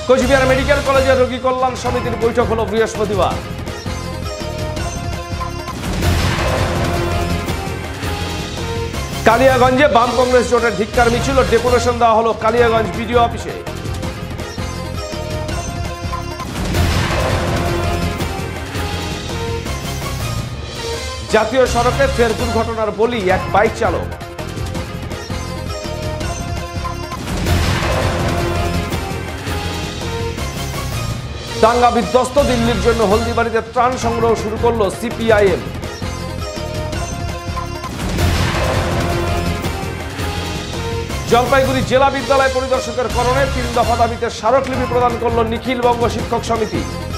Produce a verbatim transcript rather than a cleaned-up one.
Cooch Behar medical কলেজের রোগী কল্যাণ সমিতির বৈঠক হলো বৃহস্পতিবার। কালিয়াগঞ্জে বাম কংগ্রেস জোটের ধিক্কার মিছিল ও ডেপুটেশন দেওয়া হলো কালিয়াগঞ্জ বিডিও অফিসে। জাতীয় সড়কে ফের দুর্ঘটনার বলি এক বাইক চালক। দাঙ্গা বিধ্বস্ত দিল্লির জন্য হলদিবাড়িতে ত্রাণ সংগ্রহ শুরু করলো সিপিআইএম। জলপাইগুড়ি জেলা বিদ্যালয় পরিদর্শকের করণে তিন দফা দাবিতে স্মারকলিপি প্রদান করল নিখিল বঙ্গ শিক্ষক সমিতি।